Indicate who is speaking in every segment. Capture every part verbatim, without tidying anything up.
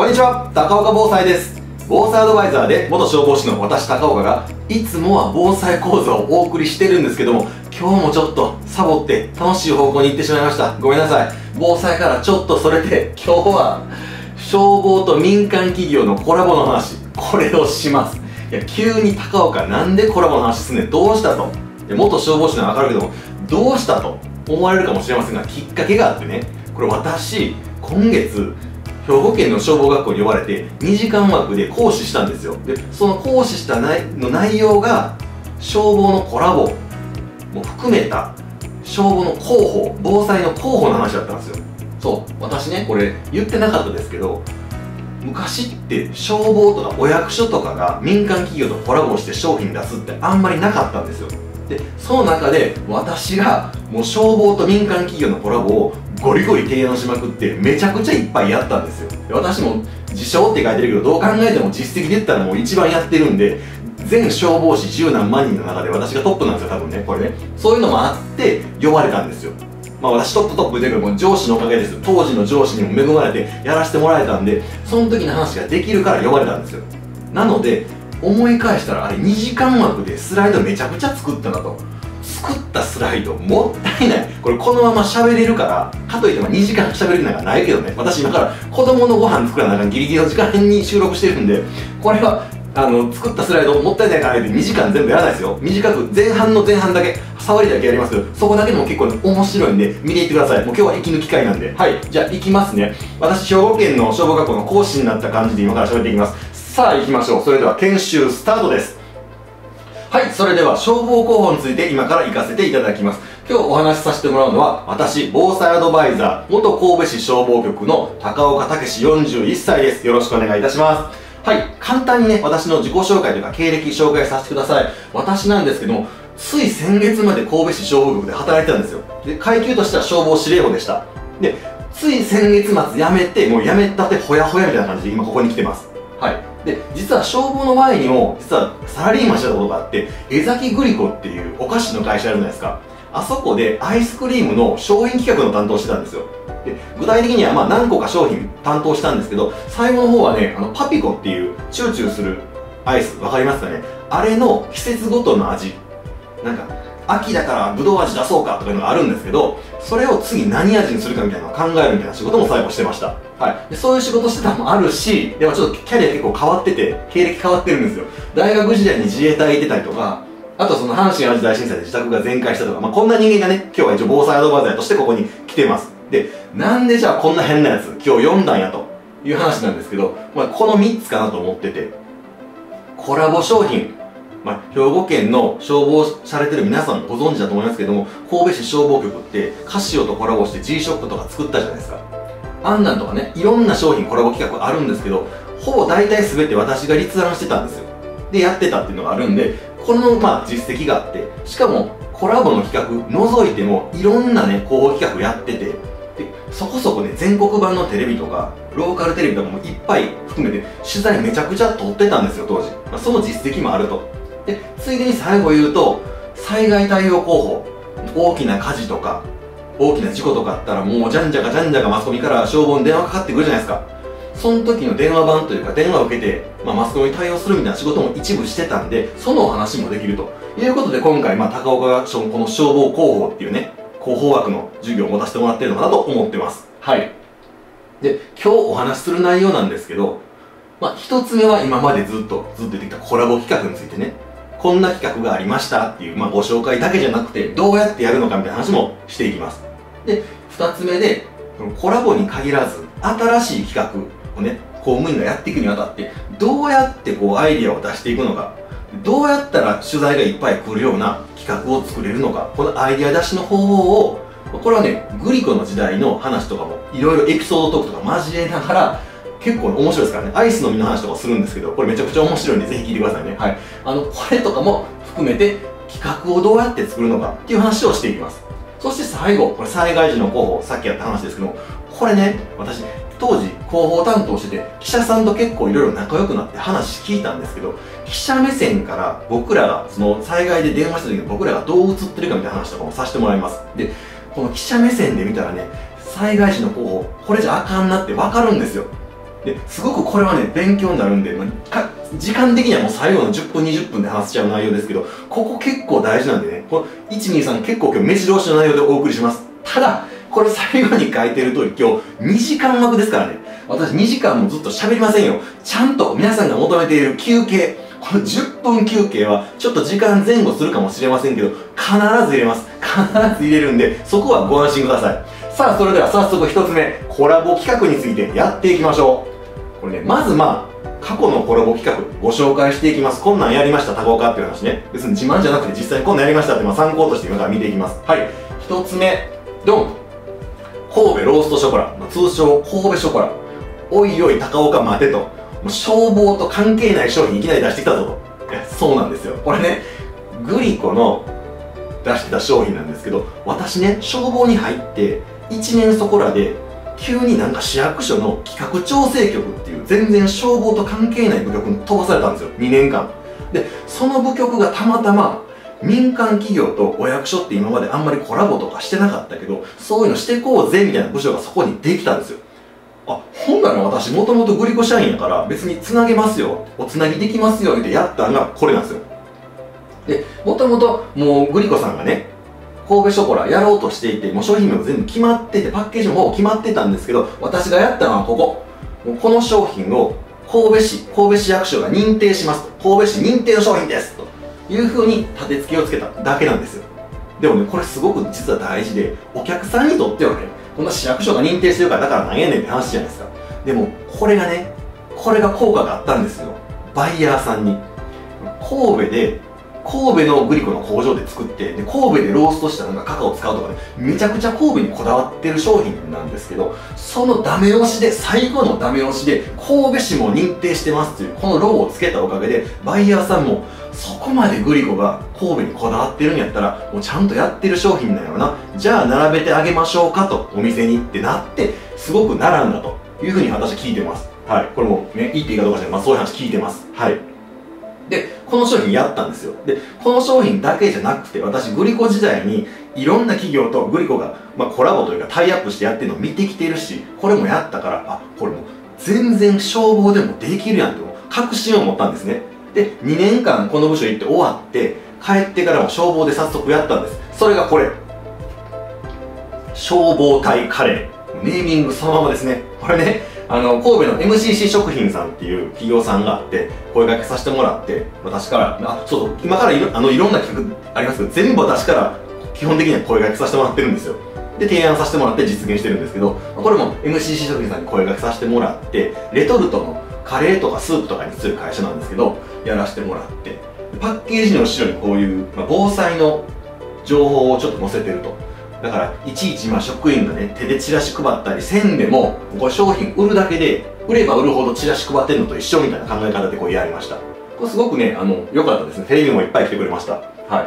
Speaker 1: こんにちは、高岡防災です。防災アドバイザーで元消防士の私高岡がいつもは防災講座をお送りしてるんですけども、今日もちょっとサボって楽しい方向に行ってしまいました。ごめんなさい。防災からちょっとそれて今日は消防と民間企業のコラボの話、これをします。いや、急に高岡なんでコラボの話すんねん、どうしたと。元消防士ならわかるけども、どうしたと思われるかもしれませんが、きっかけがあってね、これ私今月兵庫県の消防学校に呼ばれてにじかん枠で講師したんですよ。でその講師した内の内容が消防のコラボも含めた消防の広報、防災の広報の話だったんですよ。そう私ね、これ言ってなかったですけど、昔って消防とかお役所とかが民間企業とコラボして商品出すってあんまりなかったんですよ。でその中で私がもう消防と民間企業のコラボをゴリゴリ提案しまくってめちゃくちゃいっぱいやったんですよ。で私も自称って書いてるけど、どう考えても実績で言ったらもう一番やってるんで、全消防士十何万人の中で私がトップなんですよ、多分ね、これね。そういうのもあって呼ばれたんですよ。まあ私トップトップで言うけども上司のおかげです。当時の上司にも恵まれてやらせてもらえたんで、その時の話ができるから呼ばれたんですよ。なので思い返したら、あれにじかん枠でスライドめちゃくちゃ作ったなと。作ったスライドもったいない。これこのまま喋れるから、かといってもにじかん喋れるなんかないけどね。私今から子供のご飯作らなあかんギリギリの時間に収録してるんで、これはあの作ったスライドもったいないからってにじかん全部やらないですよ。短く前半の前半だけ触りだけやりますけど、そこだけでも結構、ね、面白いんで見ていってください。もう今日は息抜き会なんで。はい、じゃあ行きますね。私兵庫県の消防学校の講師になった感じで今から喋っていきます。さあ行きましょう。それでは研修スタートです。はい、それでは消防広報について今から行かせていただきます。今日お話しさせてもらうのは、私、防災アドバイザー、元神戸市消防局の高岡武よんじゅういっさいです。よろしくお願いいたします。はい、簡単にね、私の自己紹介というか経歴紹介させてください。私なんですけども、つい先月まで神戸市消防局で働いてたんですよ。で、階級としては消防司令補でした。で、つい先月末辞めて、もう辞めたてほやほやみたいな感じで今ここに来てます。はい。で実は消防の前にも実はサラリーマンしたことがあって、江崎グリコっていうお菓子の会社あるじゃないですか。あそこでアイスクリームの商品企画の担当してたんですよ。で具体的にはまあ何個か商品担当したんですけど、最後の方はね、あのパピコっていうチューチューするアイス、わかりますかね。あれの季節ごとの味、なんか秋だからぶどう味出そうかとかいうのがあるんですけど、それを次何味にするかみたいなのを考えるみたいな仕事も最後してました。はい、でそういう仕事してたのもあるし、でもちょっとキャリア結構変わってて、経歴変わってるんですよ。大学時代に自衛隊行ってたりとか、あとその阪神・淡路大震災で自宅が全壊したとか、まあ、こんな人間がね、今日は一応防災アドバイザーとしてここに来てます。でなんでじゃあこんな変なやつ今日読んだんやという話なんですけど、まあ、このみっつかなと思ってて、コラボ商品、まあ、兵庫県の消防されてる皆さんご存知だと思いますけども、神戸市消防局ってカシオとコラボして G ショップとか作ったじゃないですか。あんなんとかね、いろんな商品コラボ企画あるんですけど、ほぼ大体全て私が立案してたんですよ。でやってたっていうのがあるんで、このまあ実績があって、しかもコラボの企画除いてもいろんなね広報企画やってて、でそこそこね全国版のテレビとかローカルテレビとかもいっぱい含めて取材めちゃくちゃ撮ってたんですよ当時。まあ、その実績もあると。でついでに最後言うと、災害対応広報、大きな火事とか大きな事故とかあったらもうじゃんじゃかじゃんじゃかマスコミから消防に電話かかってくるじゃないですか。その時の電話番というか電話を受けて、まあ、マスコミに対応するみたいな仕事も一部してたんで、そのお話もできるということで、今回、まあ、高岡がこの消防広報っていうね広報枠の授業を持たせてもらってるのかなと思ってます。はい。で今日お話しする内容なんですけど、まあ、一つ目は今までずっとずっと出てきたコラボ企画についてね、こんな企画がありましたっていう、まあ、ご紹介だけじゃなくてどうやってやるのかみたいな話もしていきます。で二つ目でコラボに限らず新しい企画をね公務員がやっていくにあたってどうやってこうアイディアを出していくのか、どうやったら取材がいっぱい来るような企画を作れるのか、このアイディア出しの方法を、これはねグリコの時代の話とかもいろいろエピソードトークとか交えながら結構面白いですからね。アイスの実の話とかするんですけど、これめちゃくちゃ面白いんでぜひ聞いてくださいね。はい、あのこれとかも含めて企画をどうやって作るのかっていう話をしていきます。そして最後、これ災害時の広報、さっきやった話ですけども、これね私当時広報担当してて記者さんと結構いろいろ仲良くなって話聞いたんですけど、記者目線から僕らがその災害で電話した時に僕らがどう映ってるかみたいな話とかもさせてもらいます。でこの記者目線で見たらね、災害時の広報これじゃあかんなって分かるんですよ。 ですごくこれはね、勉強になるんで、まあ、か時間的にはもう最後のじゅっぷん、にじゅっぷんで話しちゃう内容ですけど、ここ結構大事なんでね、このいち、に、さん結構今日目白押しの内容でお送りします。ただ、これ最後に書いてる通り、今日にじかん枠ですからね。私にじかんもずっと喋りませんよ。ちゃんと皆さんが求めている休憩、このじゅっぷん休憩はちょっと時間前後するかもしれませんけど、必ず入れます。必ず入れるんで、そこはご安心ください。さあ、それでは早速ひとつめ、コラボ企画についてやっていきましょう。これね、まずまあ、過去のコラボ企画ご紹介していきます。こんなんやりました、高岡っていう話ね。別に自慢じゃなくて実際にこんなんやりましたってまあ参考として今から見ていきます。はい。ひとつめ、ドン。神戸ローストショコラ。通称神戸ショコラ。おいおい高岡待てと。もう消防と関係ない商品いきなり出してきたぞと。いや、そうなんですよ。これね、グリコの出してた商品なんですけど、私ね、消防に入っていちねんそこらで、急になんか市役所の企画調整局っていう全然消防と関係ない部局に飛ばされたんですよ。にねんかん。で、その部局がたまたま民間企業とお役所って今まであんまりコラボとかしてなかったけど、そういうのしてこうぜみたいな部署がそこにできたんですよ。あ、ほんなら私もともとグリコ社員やから別につなげますよ。おつなぎできますよってやったのがこれなんですよ。で、もともともうグリコさんがね、神戸ショコラやろうとしていて、もう商品名も全部決まってて、パッケージもほぼ決まってたんですけど、私がやったのはここ。もうこの商品を神戸市、神戸市役所が認定しますと。神戸市認定の商品ですというふうに立て付けをつけただけなんですよ。でもね、これすごく実は大事で、お客さんにとってはね、こんな市役所が認定してるからだからなんやねんって話じゃないですか。でも、これがね、これが効果があったんですよ。バイヤーさんに。神戸で、神戸のグリコの工場で作って、で、神戸でローストしたなんかカカオを使うとかね、めちゃくちゃ神戸にこだわってる商品なんですけど、そのダメ押しで、最後のダメ押しで、神戸市も認定してますっていう、このロゴをつけたおかげで、バイヤーさんも、そこまでグリコが神戸にこだわってるんやったら、もうちゃんとやってる商品なんやろな。じゃあ並べてあげましょうかと、お店にってなって、すごく並んだというふうに私は聞いてます。はい。これもね、いいっていいかどうかじゃない、まあそういう話聞いてます。はい。で、この商品やったんですよ。で、この商品だけじゃなくて、私、グリコ時代に、いろんな企業とグリコが、まあ、コラボというかタイアップしてやってるのを見てきてるし、これもやったから、あ、これもう全然消防でもできるやんと、確信を持ったんですね。で、にねんかんこの部署行って終わって、帰ってからも消防で早速やったんです。それがこれ。消防隊カレー。ネーミングそのままですね。これね、あの、神戸の エムシーシー 食品さんっていう企業さんがあって、声掛けさせてもらって、私から、あ、そうそう、今からいろあのいろんな企画ありますけど、全部私から基本的には声掛けさせてもらってるんですよ。で、提案させてもらって実現してるんですけど、これも エムシーシー 食品さんに声掛けさせてもらって、レトルトのカレーとかスープとかにする会社なんですけど、やらせてもらって、パッケージの後ろにこういう、まあ、防災の情報をちょっと載せてると。だから、いちいち今職員がね、手でチラシ配ったりせんでも、これ商品売るだけで、売れば売るほどチラシ配ってるのと一緒みたいな考え方でこうやりました。これすごくね、あの、良かったですね。テレビもいっぱい来てくれました。はい。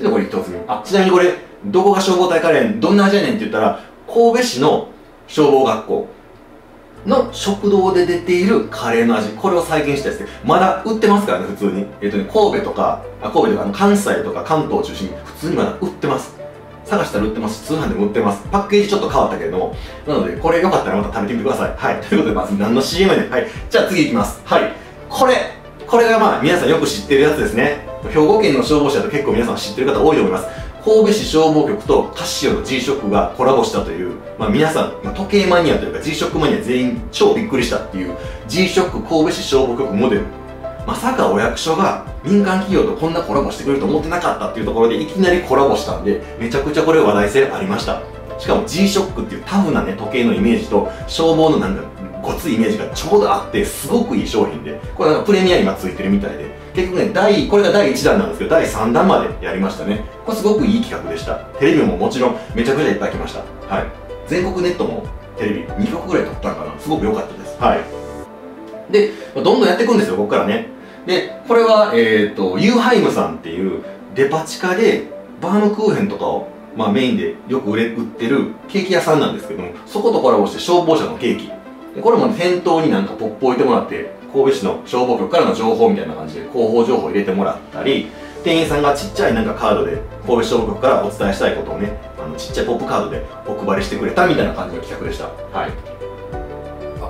Speaker 1: で、これ一つ目。あ、ちなみにこれ、どこが消防隊カレー、どんな味やねんって言ったら、神戸市の消防学校の食堂で出ているカレーの味、これを再現したやつで、まだ売ってますからね、普通に。えっとね、神戸とか、あ、神戸とか、あの関西とか関東を中心に、普通にまだ売ってます。探したら売ってます。通販でも売ってます。パッケージちょっと変わったけれども。なので、これよかったらまた食べてみてください。はい。ということで、まず何の シーエム やねん。はい。じゃあ次行きます。はい。これ。これがまあ、皆さんよく知ってるやつですね。兵庫県の消防車だと結構皆さん知ってる方多いと思います。神戸市消防局とカシオの G ショックがコラボしたという、まあ皆さん、まあ、時計マニアというか G ショックマニア全員超びっくりしたっていう G ショック神戸市消防局モデル。まさかお役所が民間企業とこんなコラボしてくれると思ってなかったっていうところでいきなりコラボしたんで、めちゃくちゃこれ話題性ありました。しかも G ショックっていうタフなね、時計のイメージと消防のなんかごついイメージがちょうどあって、すごくいい商品で、これなんかプレミアに今ついてるみたいで、結局ね、第、これがだいいちだんなんですけど、だいさんだんまでやりましたね。これすごくいい企画でした。テレビももちろんめちゃくちゃいっぱい来ました。はい。全国ネットもテレビにきょくぐらい撮ったんかな。すごく良かったです。はい。で、どんどんやっていくんですよ、ここからね。で、これは、えっと、ユーハイムさんっていうデパ地下でバームクーヘンとかを、まあ、メインでよく売れ売ってるケーキ屋さんなんですけども、そことコラボして消防車のケーキ。でこれも店頭になんかポップ置いてもらって、神戸市の消防局からの情報みたいな感じで広報情報を入れてもらったり、店員さんがちっちゃいなんかカードで神戸市消防局からお伝えしたいことをね、あのちっちゃいポップカードでお配りしてくれたみたいな感じの企画でした。はい。あ、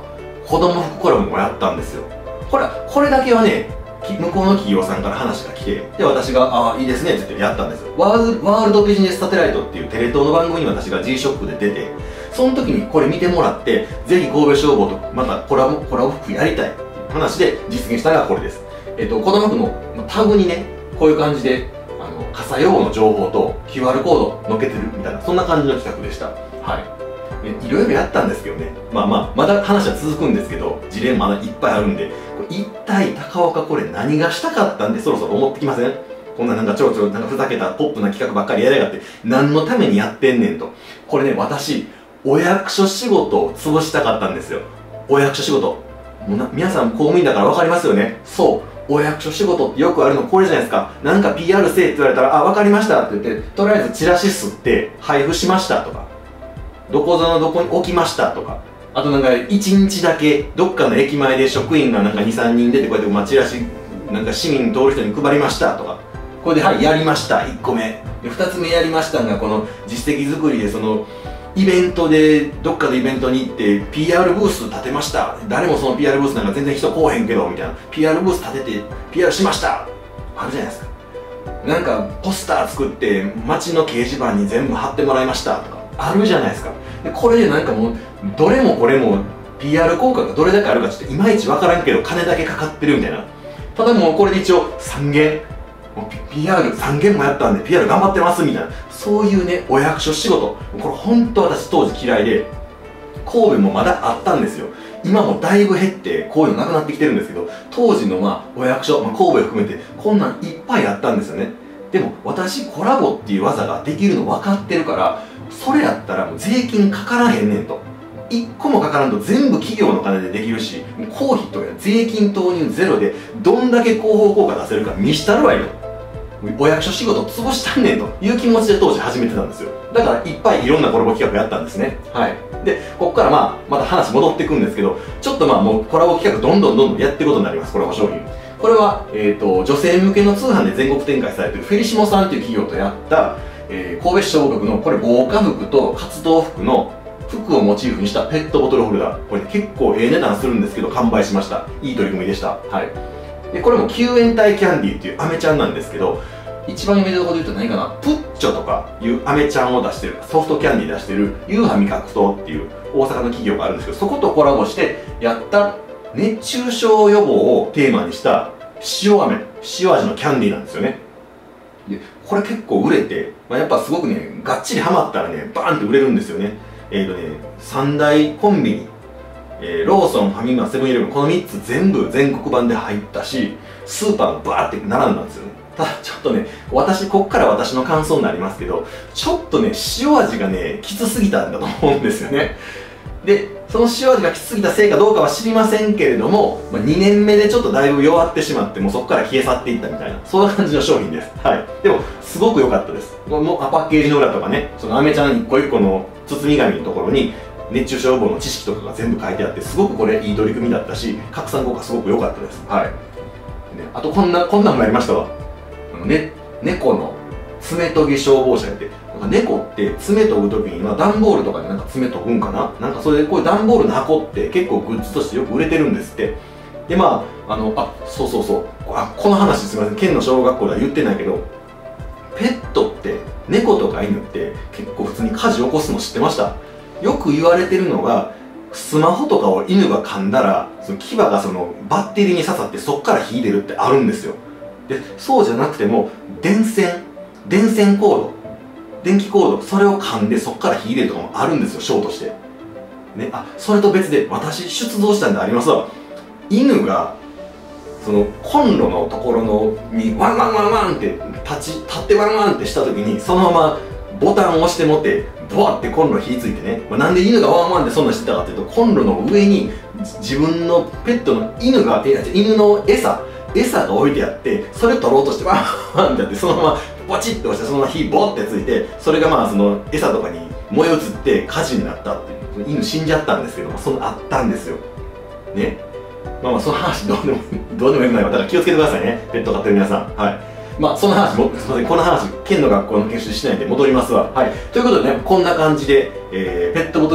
Speaker 1: 子供服コラボもやったんですよ。これ、これだけはね、向こうの企業さんから話が来て、で、私が、ああ、いいですねって言ってやったんですよ。ワールワールドビジネスサテライトっていうテレ東の番組に私が G ショックで出て、その時にこれ見てもらって、ぜひ神戸消防とまたコラボ、コラボ服やりたいっていう話で実現したのがこれです。えっと、子供服のタグにね、こういう感じで、あの、火災予防の情報と キューアール コード載っけてるみたいな、そんな感じの企画でした。はい。いろいろやったんですけどね。まあまあ、まだ話は続くんですけど、事例まだいっぱいあるんで、一体高岡これ何がしたかったんでそろそろ思ってきません？こんななんかちょろちょろなんかふざけたポップな企画ばっかりやりやがって、何のためにやってんねんと。これね、私、お役所仕事を潰したかったんですよ。お役所仕事。もうな皆さん公務員だからわかりますよね。そう。お役所仕事ってよくあるのこれじゃないですか。なんか ピーアール せえって言われたら、あ、わかりましたって言って、とりあえずチラシ吸って配布しましたとか、どこぞのどこに置きましたとか、あとなんかいちにちだけどっかの駅前で職員がなんかにさんにん出てこうやってまあチラシなんか市民通る人に配りましたとか、これではいやりましたいっこめでふたつめやりましたが、この実績作りでそのイベントでどっかのイベントに行って ピーアール ブース立てました、誰もその ピーアール ブースなんか全然人来おへんけどみたいな ピーアール ブース立てて ピーアール しましたあるじゃないですか。なんかポスター作って街の掲示板に全部貼ってもらいましたとかあるじゃないですか。でこれでなんかもうどれもこれも ピーアール 効果がどれだけあるかちょっといまいちわからんけど金だけかかってるみたいな。ただもうこれで一応さんげん ピーアールさんげんもやったんで ピーアール 頑張ってますみたいな、そういうねお役所仕事、これ本当私当時嫌いで、神戸もまだあったんですよ。今もだいぶ減ってこういうのなくなってきてるんですけど、当時のまあお役所、まあ、神戸を含めてこんなんいっぱいあったんですよね。でも私コラボっていう技ができるの分かってるから、それやったらもう税金かからへんねんと。いっこもかからんと全部企業の金でできるし、公費とか税金投入ゼロでどんだけ広報効果出せるか見したるわよ。お役所仕事潰したんねんという気持ちで当時始めてたんですよ。だからいっぱいいろんなコラボ企画やったんですね。はい。で、ここからまあ、また話戻っていくんですけど、ちょっとまあもうコラボ企画どんどんどんどんやっていくことになります、コラボ商品。これは、えっと、女性向けの通販で全国展開されているフェリシモさんという企業とやった、えー、神戸市消防局のこれ防火服と活動服の服をモチーフにしたペットボトルホルダー。これ、ね、結構ええ値段するんですけど完売しました。いい取り組みでした。はい。で、これも救援隊キャンディーっていうアメちゃんなんですけど、一番有名なところで言うと何かな、プッチョとかいうアメちゃんを出してる、ソフトキャンディー出してる、ユーハ味覚糖っていう大阪の企業があるんですけど、そことコラボしてやった熱中症予防をテーマにした塩飴、塩味のキャンディーなんですよね。で、これ結構売れて、まあ、やっぱすごくね、がっちりハマったらね、バーンって売れるんですよね。えっとね、三大コンビニ、えー、ローソン、ファミマ、セブンイレブン、このみっつ全部全国版で入ったし、スーパーがバーって並んだんですよね。ただちょっとね、私、こっから私の感想になりますけど、ちょっとね、塩味がね、きつすぎたんだと思うんですよね。で、その塩味がきつすぎたせいかどうかは知りませんけれども、まあ、にねんめでちょっとだいぶ弱ってしまって、もうそこから消え去っていったみたいな、そんな感じの商品です。はい。でも、すごく良かったです。もうパッケージの裏とかね、そのアメちゃん一個一個の包み紙のところに、熱中症予防の知識とかが全部書いてあって、すごくこれいい取り組みだったし、拡散効果すごく良かったです。はい。ね、あとこんな、こんなんもやりましたわ。ね、猫の爪研ぎ消防車やって、なんか猫って爪研ぐときに、まあ、段ボールとかでなんか爪研ぐんかな、なんかそれでこういう段ボールの箱って結構グッズとしてよく売れてるんですって。で、まあ、あの、あ、そうそうそう、あ、この話すみません、県の小学校では言ってないけど、ペットって、猫とか犬って結構普通に火事起こすの知ってました？よく言われてるのが、スマホとかを犬が噛んだら、その牙がそのバッテリーに刺さってそっから火出るってあるんですよ。で、そうじゃなくても、電線、電線コード、電気コード、それを噛んでそこから火入れるとかもあるんですよ、ショーとして。ね、あ、それと別で、私、出動したんでありますわ。犬が、その、コンロのところの、に、ワンワンワンワンって、立ち、立ってワンワンってしたときに、そのまま、ボタンを押してもって、ボワってコンロ火ついてね、まあ、なんで犬がワンワンってそんなしてたかっていうと、コンロの上に、自分のペットの犬が、え、犬の餌、餌が置いてあって、それ取ろうとしてワンワンってやって、そのままポチッと押して、そのまま火ボッてついて、それがまあその餌とかに燃え移って火事になったっていう、犬死んじゃったんですけども、そのあったんですよ。ね。まあまあその話どうでも、どうでもよくないわ。だから気をつけてくださいね。ペット飼ってる皆さん。はい。まあその話も、すみません、この話、県の学校の研修しないんで戻りますわ。はい。ということでね、こんな感じで、えー、ペットボトル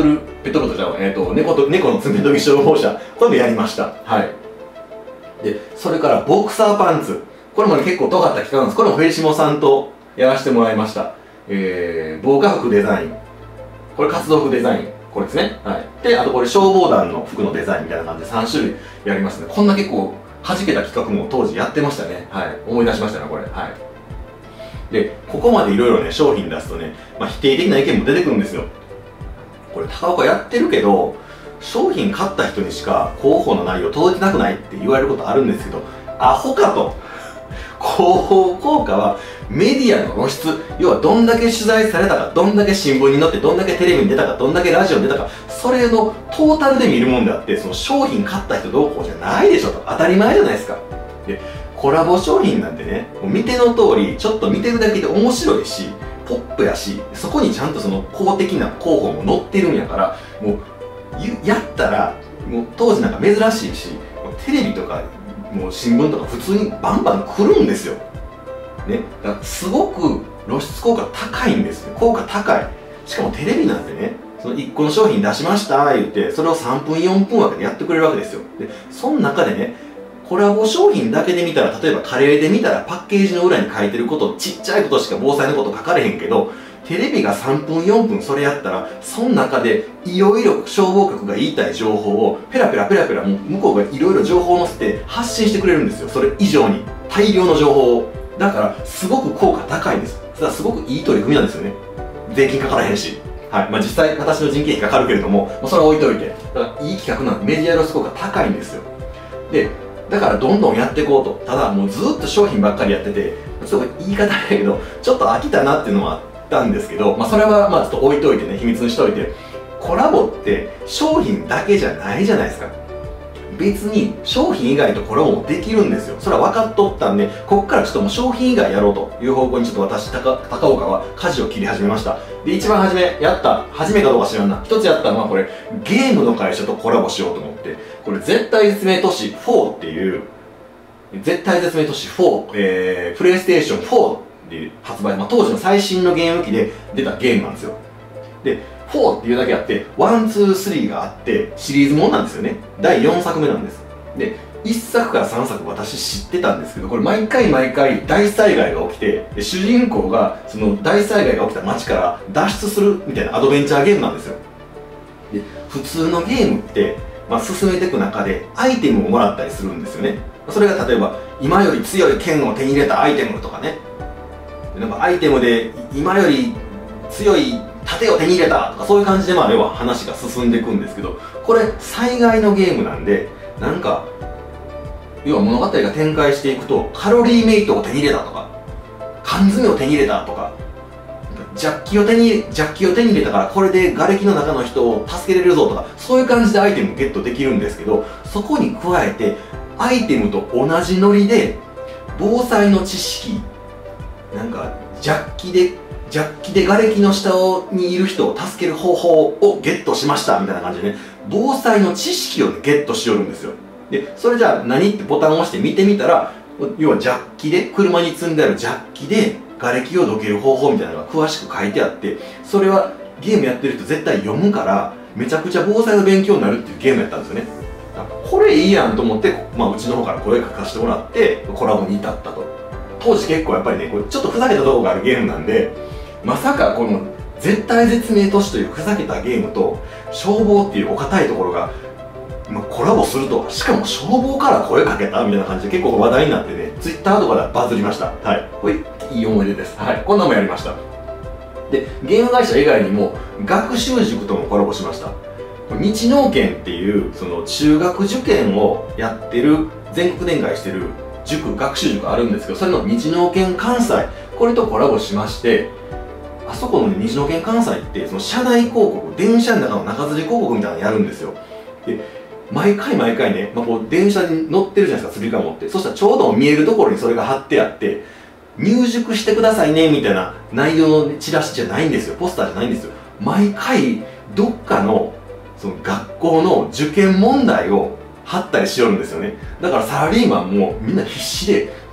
Speaker 1: ペットボトルじゃん、えっ、ー、と、猫と、猫の爪研ぎ消防車。これもやりました。はい。で、それからボクサーパンツ。これもね、結構尖った企画なんです。これもフェリシモさんとやらせてもらいました。えー、防火服デザイン。これ活動服デザイン。これですね。はい。で、あとこれ消防団の服のデザインみたいな感じでさん種類やりますね。こんな結構弾けた企画も当時やってましたね。はい。思い出しましたね、これ。はい。で、ここまでいろいろね、商品出すとね、まあ、否定的な意見も出てくるんですよ。これ、高岡やってるけど、商品買った人にしか広報の内容届いてなくないって言われることあるんですけど、アホかと。広報効果はメディアの露出、要はどんだけ取材されたか、どんだけ新聞に載って、どんだけテレビに出たか、どんだけラジオに出たか、それのトータルで見るもんであって、その商品買った人どうこうじゃないでしょと。当たり前じゃないですか。で、コラボ商品なんてね、もう見ての通り、ちょっと見てるだけで面白いし、ポップやし、そこにちゃんとその公的な広報も載ってるんやから、もう、やったら、もう当時なんか珍しいし、テレビとか、もう新聞とか普通にバンバン来るんですよ。ね。だからすごく露出効果高いんですよ。効果高い。しかもテレビなんてね、そのいっこの商品出しました言って、それをさんぷんよんぷん枠でやってくれるわけですよ。で、その中でね、コラボ商品だけで見たら、例えばカレーで見たらパッケージの裏に書いてること、ちっちゃいことしか防災のこと書かれへんけど、テレビがさんぷんよんぷんそれやったら、その中でいろいろ消防局が言いたい情報をペラペラペラペラもう向こうがいろいろ情報を載せて発信してくれるんですよ。それ以上に大量の情報を。だからすごく効果高いんです。だからすごくいい取り組みなんですよね。税金かからへんし。はい。まあ実際私の人件費かかるけれども、それは置いといて。だからいい企画なんでメディア露出効果高いんですよ。で、だからどんどんやっていこうと。ただもうずっと商品ばっかりやってて、すごい言い方だけど、ちょっと飽きたなっていうのはあったんですけど、まあそれはまあちょっと置いといてね、秘密にしといて、コラボって商品だけじゃないじゃないですか。別に商品以外とコラボもできるんですよ。それは分かっとったんで、こっからちょっともう商品以外やろうという方向にちょっと私、高, 高岡は舵を切り始めました。で、一番初めやった、初めかどうか知らんな。一つやったのはこれ、ゲームの会社とコラボしようと思って、これ絶対絶命都市フォーっていう、絶対絶命都市フォー、えー、プレイステーションフォーで発売、まあ、当時の最新のゲーム機で出たゲームなんですよ。で、フォーっていうだけあって、ワン、ツー、スリーがあって、シリーズもんなんですよね。だいよんさくめなんです。で、いっさくからさんさく私知ってたんですけど、これ毎回毎回大災害が起きて、で主人公がその大災害が起きた街から脱出するみたいなアドベンチャーゲームなんですよ。で、普通のゲームって、まあ、進めていく中でアイテムをもらったりするんですよね。それが例えば、今より強い剣を手に入れたアイテムとかね。なんかアイテムで今より強い盾を手に入れたとか、そういう感じでまあ要は話が進んでいくんですけど、これ災害のゲームなんで、なんか要は物語が展開していくと、カロリーメイトを手に入れたとか、缶詰を手に入れたとか、ジャッキを手にジャッキを手に入れたからこれで瓦礫の中の人を助けれるぞとか、そういう感じでアイテムをゲットできるんですけど、そこに加えてアイテムと同じノリで防災の知識、なんかジャッキでジャッキで瓦礫の下にいる人を助ける方法をゲットしましたみたいな感じでね、防災の知識を、ね、ゲットしよるんですよ。で、それじゃあ何ってボタンを押して見てみたら、要はジャッキで、車に積んであるジャッキで瓦礫をどける方法みたいなのが詳しく書いてあって、それはゲームやってる人絶対読むから、めちゃくちゃ防災の勉強になるっていうゲームやったんですよね。これいいやんと思って、まあ、うちの方から声かけさせてもらって、コラボに至ったと。当時結構やっぱりね、これちょっとふざけたところがあるゲームなんで、まさかこの絶対絶命都市というふざけたゲームと消防っていうお堅いところが、まあ、コラボすると、しかも消防から声かけたみたいな感じで結構話題になってね、ツイッターとかでバズりました。はい。これいい思い出です。はい。こんなのもやりました。で、ゲーム会社以外にも学習塾ともコラボしました。日農研っていうその中学受験をやってる、全国展開してる塾、学習塾あるんですけど、それの日農研関西、これとコラボしまして、あそこの、ね、日農研関西ってその車内広告、電車の中の中吊り広告みたいなのやるんですよ。で、毎回毎回ね、まあ、こう電車に乗ってるじゃないですか、つり革持って。そしたらちょうど見えるところにそれが貼ってあって、入塾してくださいねみたいな内容のチラシじゃないんですよ。ポスターじゃないんですよ。毎回どっかのその学校の受験問題を貼ったりしよるんですよね。だからサラリーマンもみんな必死で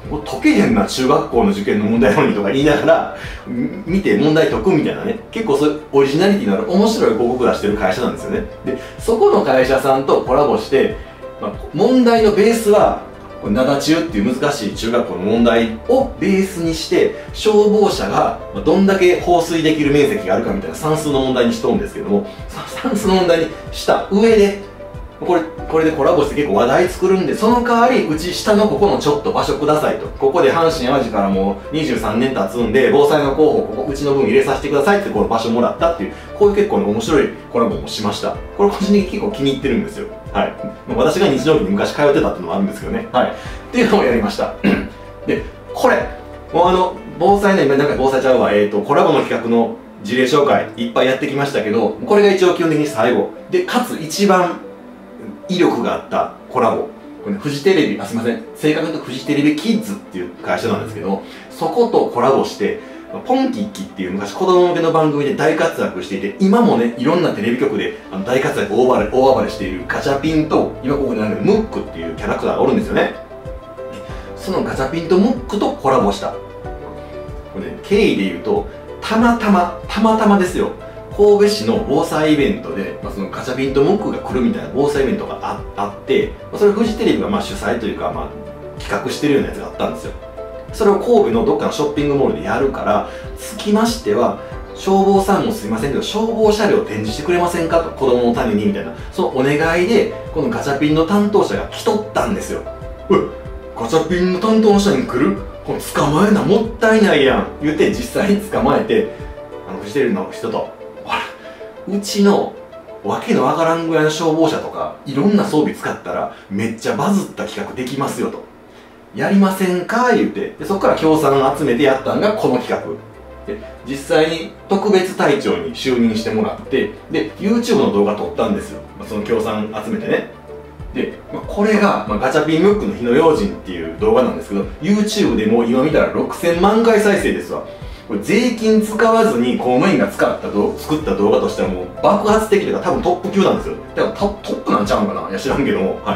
Speaker 1: 解けへんな中学校の受験の問題なのにとか言いながら見て問題解くみたいなね、結構そういうオリジナリティのある面白い広告出してる会社なんですよね。でそこの会社さんとコラボして、まあ、問題のベースはこれ灘中っていう難しい中学校の問題をベースにして消防車がどんだけ放水できる面積があるかみたいな算数の問題にしとるんですけども、その算数の問題にした上でこれこれでコラボして結構話題作るんで、その代わりうち下のここのちょっと場所くださいと、ここで阪神・淡路からもうにじゅうさんねん経つんで防災の候補ここうちの分入れさせてくださいってこの場所もらったっていう、こういう結構、ね、面白いコラボもしました。これ個人的に結構気に入ってるんですよ。はい、私が日常期に昔通ってたっていうのもあるんですけどね、はい、っていうのをやりましたでこれもうあの防災の今なんか防災ちゃうわ、えーとコラボの企画の事例紹介いっぱいやってきましたけど、これが一応基本的に最後で、かつ一番威力があったコラボ、これ、ね、フジテレビ、あすいません正確に言うとフジテレビキッズっていう会社なんですけど、そことコラボしてポンキッキっていう昔子供向けの番組で大活躍していて、今もねいろんなテレビ局であの大活躍大暴れ大暴れしているガチャピンと、今ここでなんかムックっていうキャラクターがおるんですよね。そのガチャピンとムックとコラボした、これ、ね、経緯で言うとたまたまたまたまですよ、神戸市の防災イベントで、まあ、そのガチャピンとムックが来るみたいな防災イベントが あ, あって、まあ、それをフジテレビがまあ主催というか、まあ、企画してるようなやつがあったんですよ。それを神戸のどっかのショッピングモールでやるから、つきましては消防さんもすいませんけど消防車両を展示してくれませんかと、子供のためにみたいな、そのお願いでこのガチャピンの担当者が来とったんですよ。うっ、ガチャピンの担当者に来る、これ捕まえなもったいないやん言って実際に捕まえて、あのフジテレビの人とうちのわけのわからんぐらいの消防車とかいろんな装備使ったらめっちゃバズった企画できますよと、やりませんか言うて、でそこから協賛集めてやったのがこの企画で、実際に特別隊長に就任してもらって、で YouTube の動画撮ったんですよ、まあ、その協賛集めてね。で、まあ、これが、まあ、ガチャピンムックの火の用心っていう動画なんですけど、 YouTube でもう今見たらろくせんまんかい再生ですわ。これ税金使わずに公務員が使ったど作った動画としてはもう爆発的というか多分トップ級なんですよ。だからトップなんちゃうんかな、いや知らんけども、はい、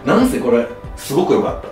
Speaker 1: なんせこれすごく良かった。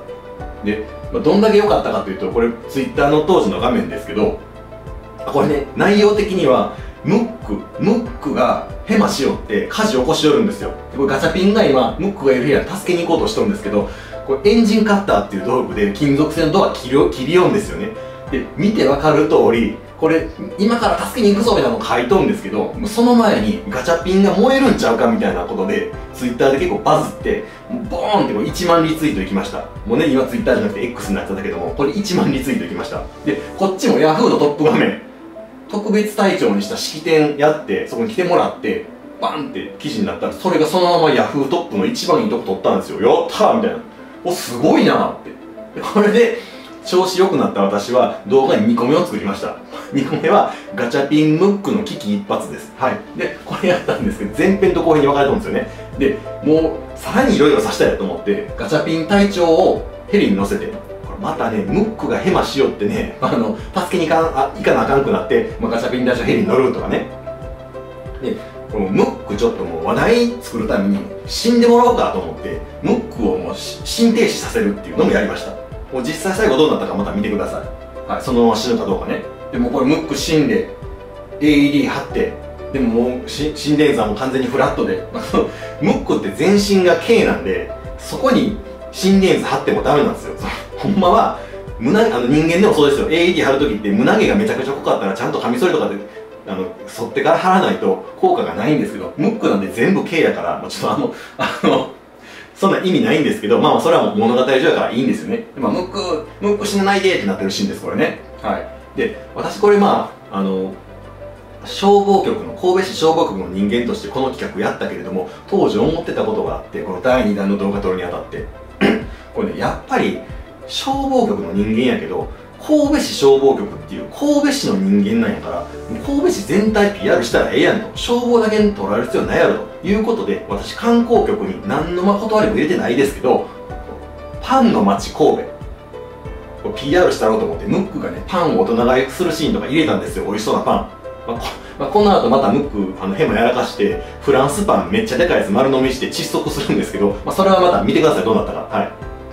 Speaker 1: で、まあ、どんだけ良かったかというと、これ Twitter の当時の画面ですけど、これね内容的にはムックムックがヘマしよって火事起こしよるんですよ。でこれガチャピンが今ムックがいる部屋に助けに行こうとしてるんですけど、これエンジンカッターっていう道具で金属製のドア切り切りよんですよね。で見てわかる通りこれ今から助けに行くぞみたいなの書いとんですけど、その前にガチャピンが燃えるんちゃうかみたいなことでツイッターで結構バズってボーンってこういちまんリツイートいきました。もうね今ツイッターじゃなくて X になっちゃったけども、これいちまんリツイートいきました。でこっちも Yahoo のトップ画面、特別隊長にした式典やってそこに来てもらってバンって記事になったら、それがそのまま Yahoo トップの一番いいとこ取ったんですよ。やったーみたいな、おすごいなって。でこれで調子良くなった私は動画ににこめを作りました。にこめはガチャピンムックの危機一髪です。はい。で、これやったんですけど、前編と後編に分かれたんですよね。で、もうさらにいろいろさせたいなと思って、ガチャピン隊長をヘリに乗せて、これまたね、ムックがヘマしよってね、あの、助けに行かんあ行かなあかんくなって、まあ、ガチャピン隊長ヘリに乗るとかね。で、このムックちょっともう話題作るために死んでもらおうかと思って、ムックをもう心停止させるっていうのもやりました。もう実際最後どうなったかまた見てください。はい、そのまま死ぬかどうかね。でもこれムック死んで エーイーディー 貼って、でももう心電図も完全にフラットでムックって全身が K なんで、そこに心電図貼ってもダメなんですよ。ほんまは胸あの人間でもそうですよ。 エーイーディー 貼るときって胸毛がめちゃくちゃ濃かったらちゃんとカミソリとかであの剃ってから貼らないと効果がないんですけど、ムックなんで全部 K やから、もうちょっとあのあのそんな意味ないんですけど、まあまあそれはもう物語上やからいいんですよね。まあ、ムック、ムック死なないでってなってるシーンです、これね。はい。で、私これまあ、あの、消防局の、神戸市消防局の人間としてこの企画やったけれども、当時思ってたことがあって、このだいにだんの動画撮るにあたって、これね、やっぱり消防局の人間やけど、神戸市消防局っていう神戸市の人間なんやから、神戸市全体 ピーアール したらええやんと、消防だけに取られる必要ないやろということで、私観光局に何の断りも入れてないですけど、パンの町神戸 ピーアール したろうと思って、ムックがねパンを大人買いするシーンとか入れたんですよ。美味しそうなパン、まあこまあ、この後またムックあのヘマやらかしてフランスパンめっちゃでかいやつ丸飲みして窒息するんですけど、まあ、それはまた見てくださいどうなったか。はい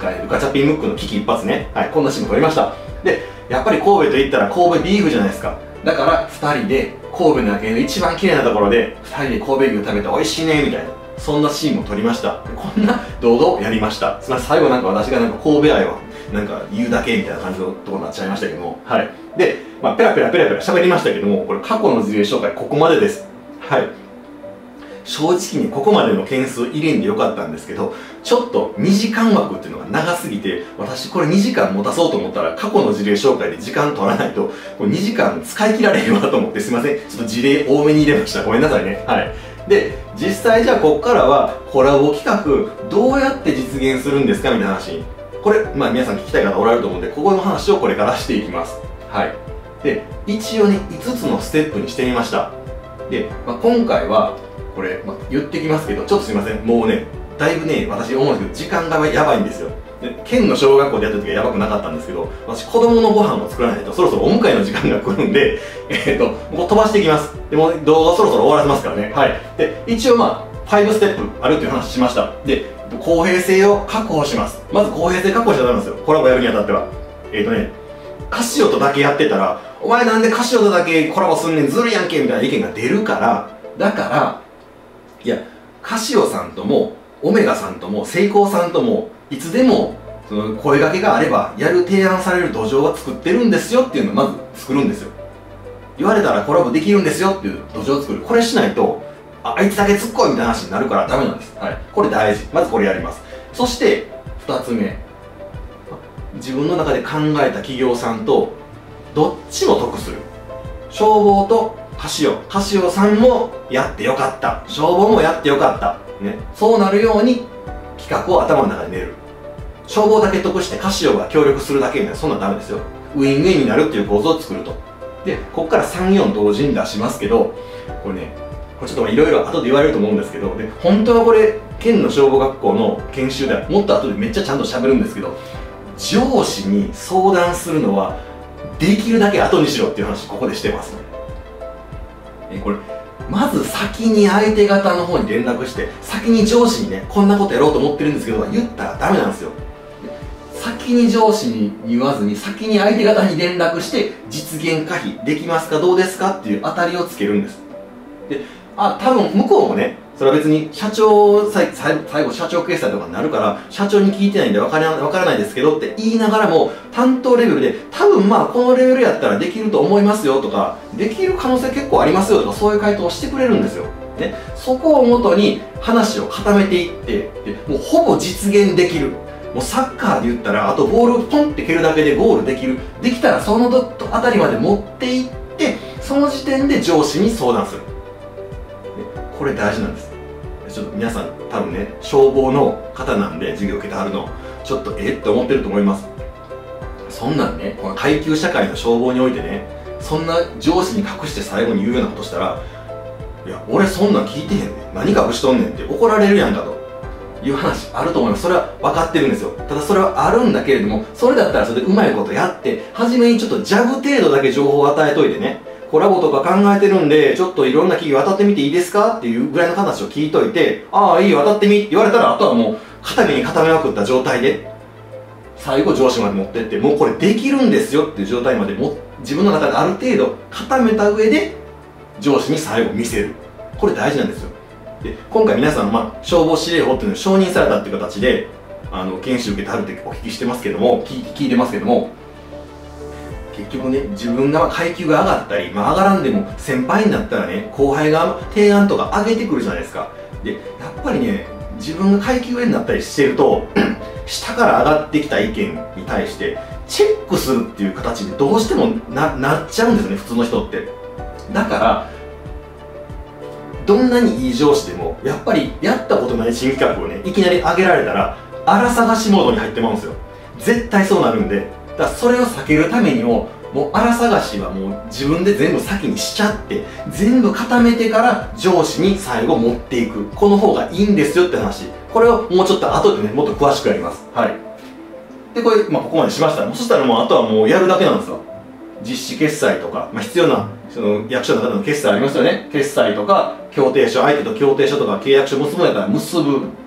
Speaker 1: ガチャピンムックの危機一髪ね。はい、こんなシーンも撮りました。で、やっぱり神戸といったら神戸ビーフじゃないですか。だからふたりで神戸の夜景の一番綺麗なところでふたりで神戸牛食べて美味しいねみたいな、そんなシーンも撮りました。こんな動画をやりました。すみません、最後なんか私がなんか神戸愛をなんか言うだけみたいな感じのところになっちゃいましたけども、はい。で、まあ、ペラペラペラペラ喋りましたけども、これ過去の事例紹介ここまでです。はい。正直にここまでの件数入れんでよかったんですけど、ちょっとにじかん枠っていうのが長すぎて、私これにじかん持たそうと思ったら過去の事例紹介で時間取らないと、これにじかん使い切られるわと思って、すいません。ちょっと事例多めに入れました。ごめんなさいね。はい。で、実際じゃあこっからはコラボ企画どうやって実現するんですかみたいな話。これ、まあ皆さん聞きたい方おられると思うんで、ここの話をこれからしていきます。はい。で、一応ね、いつつのステップにしてみました。で、まあ、今回は、これ、まあ、言ってきますけど、ちょっとすいません。もうね、だいぶね、私思うんですけど、時間がやばいんですよ。で、県の小学校でやった時はやばくなかったんですけど、私、子供のご飯を作らないと、そろそろお迎えの時間が来るんで、えっと、もう飛ばしていきます。でも、動画そろそろ終わらせますからね。はい。で、一応まあ、ごステップあるっていう話しました。で、公平性を確保します。まず公平性確保しちゃダメなんですよ。コラボやるにあたっては。えっとね、カシオとだけやってたら、お前なんでカシオとだけコラボすんねん、ずるやんけみたいな意見が出るから、だから、いや、カシオさんとも、オメガさんとも、セイコーさんとも、いつでも、その声掛けがあれば、やる提案される土壌は作ってるんですよっていうのをまず作るんですよ。言われたらコラボできるんですよっていう土壌を作る。これしないと、あ、あいつだけ突っ込いみたいな話になるからダメなんです。はい。これ大事。まずこれやります。そして、二つ目。自分の中で考えた企業さんと、どっちも得する。消防とカシオ。カシオさんもやってよかった。消防もやってよかった。ね。そうなるように企画を頭の中で練る。消防だけ得してカシオが協力するだけみたいな、そんなんダメですよ。ウィンウィンになるっていう構造を作ると。で、ここからさん、よん同時に出しますけど、これね、これちょっといろいろ後で言われると思うんですけど、で、本当はこれ、県の消防学校の研修ではもっと後でめっちゃちゃんと喋るんですけど、上司に相談するのはできるだけ後にしろっていう話ここでしてます。えこれまず先に相手方の方に連絡して、先に上司にね、こんなことやろうと思ってるんですけど言ったらダメなんですよ。先に上司に言わずに先に相手方に連絡して実現可否できますかどうですかっていう当たりをつけるんです。で、あ、多分向こうもね、それは別に社長最最後社長決済とかになるから社長に聞いてないんで分から分からないですけどって言いながらも、担当レベルで多分まあこのレベルやったらできると思いますよとか、できる可能性結構ありますよとか、そういう回答をしてくれるんですよ。ね、そこをもとに話を固めていって、でもうほぼ実現できる。もうサッカーで言ったらあとボールをポンって蹴るだけでゴールできる。できたらそのあたりまで持っていって、その時点で上司に相談する。これ大事なんです。ちょっと皆さん多分ね、消防の方なんで授業受けてはるのちょっとえって思ってると思います。そんなんね、この階級社会の消防においてね、そんな上司に隠して最後に言うようなことしたら、いや俺そんなん聞いてへんねん、何隠しとんねんって怒られるやんかという話あると思います。それは分かってるんですよ。ただそれはあるんだけれども、それだったらそれでうまいことやって初めにちょっとジャブ程度だけ情報を与えといてね、コラボとか考えてるんで、ちょっといろんな企業当たってみていいですかっていうぐらいの話を聞いといて、ああ、いいよ、当たってみって言われたら、あとはもう、固めに固めまくった状態で、最後上司まで持ってって、もうこれできるんですよっていう状態までも、自分の中である程度固めた上で、上司に最後見せる。これ大事なんですよ。で、今回皆さん、まあ、消防司令法っていうのを承認されたっていう形で、あの、研修受けてはるってお聞きしてますけども、聞聞いてますけども、結局ね、自分が階級が上がったり、まあ、上がらんでも先輩になったらね、後輩が提案とか上げてくるじゃないですか。で、やっぱりね、自分が階級上になったりしてると下から上がってきた意見に対してチェックするっていう形でどうしても な, なっちゃうんですよね、普通の人って。だからどんなにいい上司でもやっぱりやったことない新企画をね、いきなり上げられたら荒探しモードに入ってまうんですよ。絶対そうなるんで、だからそれを避けるためにも、もう荒探しはもう自分で全部先にしちゃって、全部固めてから上司に最後持っていく。この方がいいんですよって話。これをもうちょっと後でね、もっと詳しくやります。はい。で、これ、まあ、ここまでしました。そしたらもうあとはもうやるだけなんですよ。実施決済とか、まあ、必要な、その役所の方の決済ありますよね。決済とか、協定書、相手と協定書とか契約書結ぶんやったら結ぶ。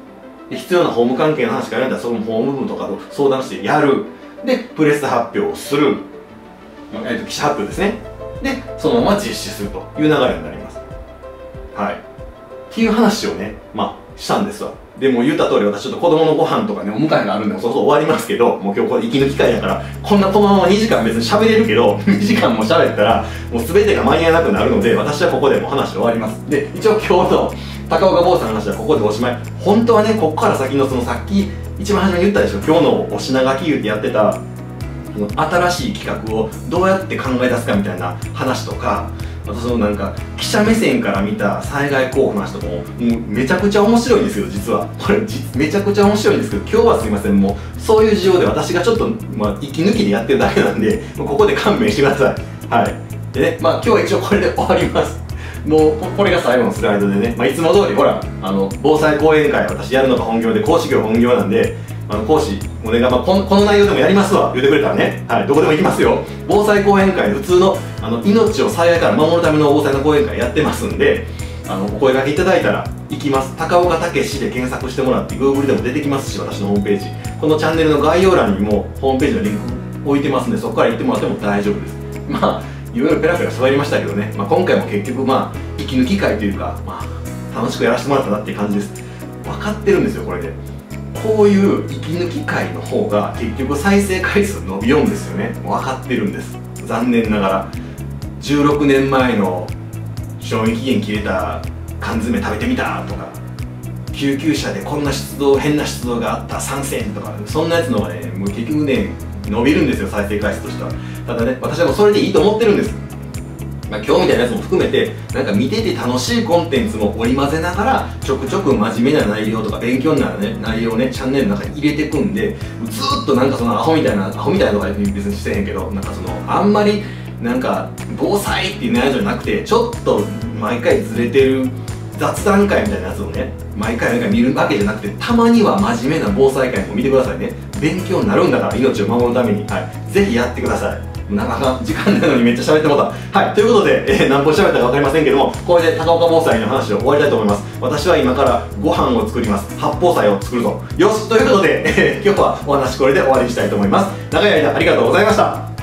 Speaker 1: で必要な法務関係の話があるんだったらその法務部とかと相談してやる。でプレス発表をする、えっと記者発表ですね。でそのまま実施するという流れになります。はいっていう話をね、まあしたんですわ。でも言った通り、私ちょっと子供のご飯とかね、お迎えがあるんで、そろそろ終わりますけど、もう今日これ息抜き会やから、こんなこのままにじかん別に喋れるけど、にじかんも喋ったら、もう全てが間に合わなくなるので、私はここでもう話終わります。で、一応今日の高岡坊さんの話はここでおしまい。本当はね、ここから先のそのさっき、一番初めに言ったでしょ、今日のお品書き言ってやってた、新しい企画をどうやって考え出すかみたいな話とか、あとそのなんか記者目線から見た災害候補の話とかももうめちゃくちゃ面白いんですよ。実はこれめちゃくちゃ面白いんですけど、今日はすいません、もうそういう事情で私がちょっと、まあ、息抜きでやってるだけなんで、もうここで勘弁してください。はいでね、まあ今日は一応これで終わります。もうこれが最後のスライドでね、まあ、いつも通りほらあの防災講演会私やるのが本業で講師業本業なんで、あの講師お願い、まあ、このこの内容でもやりますわ言ってくれたらね、はい、どこでも行きますよ。防災講演会普通のあの命を災害から守るための防災の講演会やってますんで、あのお声掛けいただいたら行きます。高岡武史で検索してもらって Google でも出てきますし、私のホームページ、このチャンネルの概要欄にもホームページのリンク置いてますんで、そこから行ってもらっても大丈夫です。まあいろいろペラペラ喋りましたけどね、まあ、今回も結局まあ息抜き会というか、まあ、楽しくやらせてもらったなっていう感じです。分かってるんですよこれで。こういう息抜き会の方が結局再生回数伸びようんですよね。分かってるんです。残念ながらじゅうろくねんまえの賞味期限切れた缶詰食べてみたとか、救急車でこんな出動変な出動があった参戦とか、そんなやつのがねもう結局ね伸びるんですよ、再生回数としては。ただね、私はもうそれでいいと思ってるんです。まあ、今日みたいなやつも含めてなんか見てて楽しいコンテンツも織り交ぜながらちょくちょく真面目な内容とか勉強になる、ね、内容をねチャンネルの中に入れていくんで、ずーっとなんかそのアホみたいなアホみたいなとか別にしてへんけど、なんかそのあんまりなんか防災っていう内容じゃなくて、ちょっと毎回ずれてる雑談会みたいなやつをね毎回毎回見るわけじゃなくて、たまには真面目な防災会も見てくださいね。勉強になるんだから、命を守るために、はい、ぜひやってください。なかなか時間なのにめっちゃ喋ってもらった。はい、ということで、えー、何本喋ったか分かりませんけども、これで高岡防災の話を終わりたいと思います。私は今からご飯を作ります。八宝菜を作るぞ。よしということで、えー、今日はお話これで終わりにしたいと思います。長い間ありがとうございました。